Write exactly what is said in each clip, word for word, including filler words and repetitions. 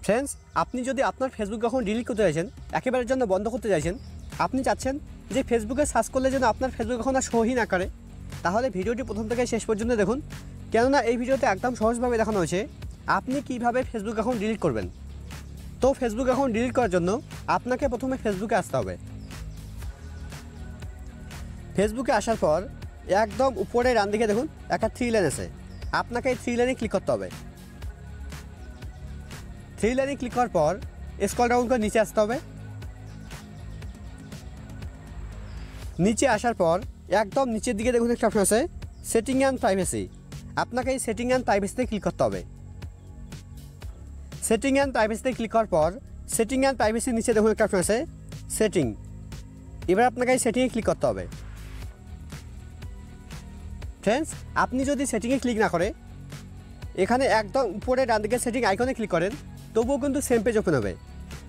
Friends, আপনি যদি আপনার ফেসবুক অ্যাকাউন্ট ডিলিট করতে চাইছেন, একেবারের জন্য বন্ধ করতে চাইছেন, আপনি চাচ্ছেন যে ফেসবুকে সার্চ করলে যেন আপনার ফেসবুক অ্যাকাউন্ট আর শোই না করে, তাহলে ভিডিওটি প্রথম থেকে শেষ পর্যন্ত দেখুন। কেননা এই ভিডিওতে একদম সহজভাবে দেখানো হয়েছে আপনি কীভাবে ফেসবুক অ্যাকাউন্ট ডিলিট করবেন। তো ফেসবুক অ্যাকাউন্ট ডিলিট করার জন্য আপনাকে প্রথমে ফেসবুকে আসতে হবে। ফেসবুকে আসার পর একদম উপরে ডান দিকে দেখুন একটা থ্রি লাইন আছে, আপনাকে এই থ্রি লাইনে ক্লিক করতে হবে। থ্রি লাইনে ক্লিক করার পর স্ক্রল ডাউন করে নিচে আসতে হবে। নিচে আসার পর একদম নিচের দিকে দেখুন একটা অপশন আছে সেটিং অ্যান্ড প্রাইভেসি, আপনাকে এই সেটিং অ্যান্ড প্রাইভেসিতে ক্লিক করতে হবে। সেটিং অ্যান্ড প্রাইভেসিতে ক্লিক করার পর সেটিং অ্যান্ড প্রাইভেসির নিচে দেখুন একটা অপশন আছে সেটিং, এবার আপনাকে এই সেটিংয়ে ক্লিক করতে হবে। ফ্রেন্ডস, আপনি যদি সেটিংয়ে ক্লিক না করে এখানে একদম উপরে ডান দিকে সেটিং আইকনে ক্লিক করেন, তবুও কিন্তু সেম পেজ ওপেন হবে।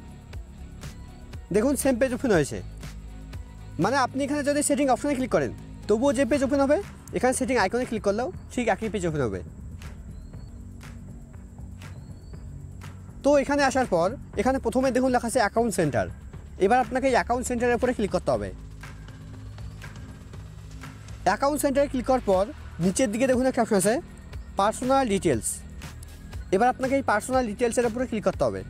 দেখুন সেম পেজ ওপেন হয়েছে, মানে আপনি এখানে যদি সেটিং অপশনে ক্লিক করেন তবুও যে পেজ ওপেন হবে, এখানে সেটিং আইকনে ক্লিক করলেও ঠিক একই পেজ ওপেন হবে। তো এখানে আসার পর এখানে প্রথমে দেখুন লেখা আছে অ্যাকাউন্ট সেন্টার, এবার আপনাকে এই অ্যাকাউন্ট সেন্টারের উপরে ক্লিক করতে হবে। অ্যাকাউন্ট সেন্টারে ক্লিক করার পর নিচের দিকে দেখুন একটা অপশন আছে পার্সোনাল ডিটেলস, এবার আপনাকে এই পার্সোনাল ডিটেলসের উপরে ক্লিক করতে হবে।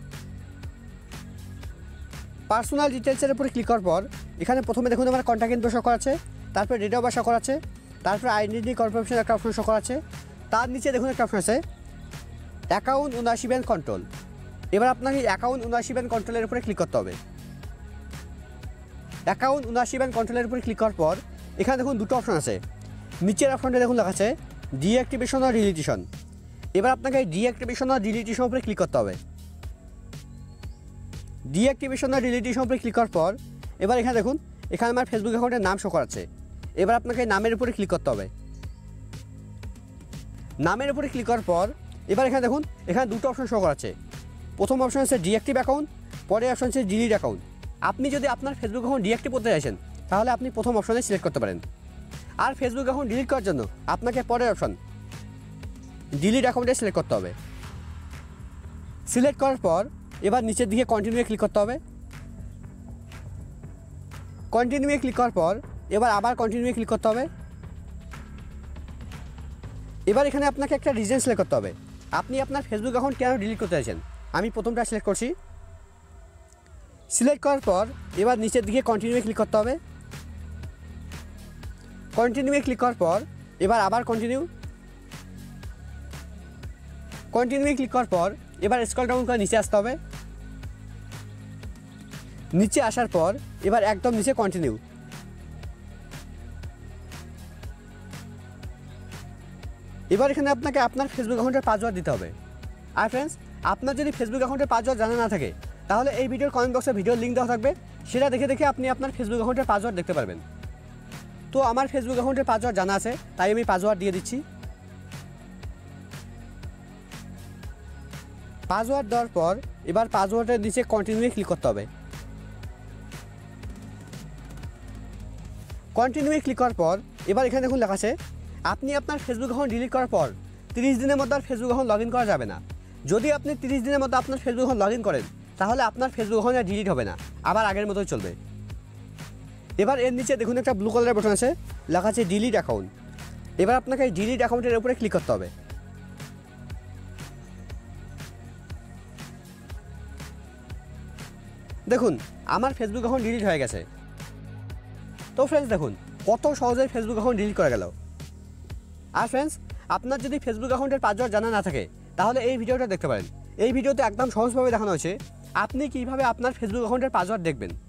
পার্সোনাল ডিটেলসের উপরে ক্লিক করার পর এখানে প্রথমে দেখুন আমার কন্ট্যাক্ট ইনফো শো করাচ্ছে, তারপরে ডেট অফ বার্থ শো করাচ্ছে, তারপরে আইডেন্টি কনফার্মেশন একটা অপশন শো করাচ্ছে, তার নিচে দেখুন একটা অপশন আছে অ্যাকাউন্ট ওনারশিপ অ্যান্ড কন্ট্রোল, এবার আপনাকে অ্যাকাউন্ট ওনারশিপ অ্যান্ড কন্ট্রোলের উপরে ক্লিক করতে হবে। অ্যাকাউন্ট ওনারশিপ অ্যান্ড কন্ট্রোলের উপরে ক্লিক করার পর এখানে দেখুন দুটো অপশন আছে, নিচের অপশনটা দেখুন লেখা আছে ডিঅ্যাক্টিভেশন আর ডিলিটেশন, এবার আপনাকে এই ডিঅ্যাক্টিভেশন আর ডিলিটেশন উপরে ক্লিক করতে হবে। ডিঅ্যাক্টিভেশন আর ডিলিটেশন উপরে ক্লিক করার পর এবার এখানে দেখুন এখানে আমার ফেসবুক অ্যাকাউন্টের নাম শো করাচ্ছে, এবার আপনাকে নামের উপরে ক্লিক করতে হবে। নামের উপরে ক্লিক করার পর এবার এখানে দেখুন এখানে দুটো অপশন শো করাচ্ছে, প্রথম অপশন আছে ডিঅ্যাক্টিভ অ্যাকাউন্ট, পরের অপশন আছে ডিলিট অ্যাকাউন্ট। আপনি যদি আপনার ফেসবুক অ্যাকাউন্ট ডিঅ্যাক্টিভ করতে চাইছেন তাহলে আপনি প্রথম অপশনে সিলেক্ট করতে পারেন, আর ফেসবুক অ্যাকাউন্ট ডিলিট করার জন্য আপনাকে পরের অপশন ডিলিট অ্যাকাউন্টে সিলেক্ট করতে হবে। সিলেক্ট করার পর এবার নিচের দিকে কন্টিনিউয়ে ক্লিক করতে হবে। কন্টিনিউয়ে ক্লিক করার পর এবার আবার কন্টিনিউয়ে ক্লিক করতে হবে। এবার এখানে আপনাকে একটা রিজন সিলেক্ট করতে হবে, আপনি আপনার ফেসবুক অ্যাকাউন্ট কেন ডিলিট করতে চাইছেন। আমি প্রথমটা সিলেক্ট করছি। সিলেক্ট করার পর এবার নিচের দিকে কন্টিনিউয়ে ক্লিক করতে হবে। কন্টিনিউয়ে ক্লিক করার পর এবার আবার কন্টিনিউ। কন্টিনিউয়ে ক্লিক করার পর এবার স্ক্রল ডাউন করে নিচে আসতে হবে। নিচে আসার পর এবার একদম নিচে কন্টিনিউ। এবার এখানে আপনাকে আপনার ফেসবুক অ্যাকাউন্টের পাসওয়ার্ড দিতে হবে। আর ফ্রেন্ডস, আপনার যদি ফেসবুক অ্যাকাউন্টের পাসওয়ার্ড জানা না থাকে তাহলে এই ভিডিওর কমেন্ট বক্সে ভিডিওর লিঙ্ক দেওয়া থাকবে, সেটা দেখে দেখে আপনি আপনার ফেসবুক অ্যাকাউন্টের পাসওয়ার্ড দেখতে পারবেন। তো আমার ফেসবুক অ্যাকাউন্টের পাসওয়ার্ড জানা আছে, তাই আমি পাসওয়ার্ড দিয়ে দিচ্ছি। পাসওয়ার্ড দেওয়ার পর এবার পাসওয়ার্ডের নিচে কন্টিনিউয়ে ক্লিক করতে হবে। কন্টিনিউয়ে ক্লিক করার পর এবার এখানে দেখুন লেখা আছে আপনি আপনার ফেসবুক অ্যাকাউন্ট ডিলিট করার পর তিরিশ দিনের মধ্যে আর ফেসবুক অ্যাকাউন্ট লগ ইন করা যাবে না। যদি আপনি তিরিশ দিনের মধ্যে আপনার ফেসবুক অ্যাকাউন্ট লগ ইন করেন তাহলে আপনার ফেসবুক অ্যাকাউন্ট আর ডিলিট হবে না, আবার আগের মতোই চলবে। এবার এর নিচে দেখুন একটা ব্লু কালারের বাটন আছে, লেখা আছে ডিলিট অ্যাকাউন্ট, এবার আপনাকে এই ডিলিট অ্যাকাউন্টের উপরে ক্লিক করতে হবে। দেখুন আমার ফেসবুক অ্যাকাউন্ট ডিলিট হয়ে গেছে। তো ফ্রেন্ডস, দেখুন কত সহজে ফেসবুক অ্যাকাউন্ট ডিলিট করা গেল। আর ফ্রেন্ডস, আপনার যদি ফেসবুক অ্যাকাউন্টের পাসওয়ার্ড জানা না থাকে তাহলে এই ভিডিওটা দেখতে পারেন। এই ভিডিওতে একদম সহজভাবে দেখানো হয়েছে আপনি কীভাবে আপনার ফেসবুক অ্যাকাউন্টের পাসওয়ার্ড দেখবেন।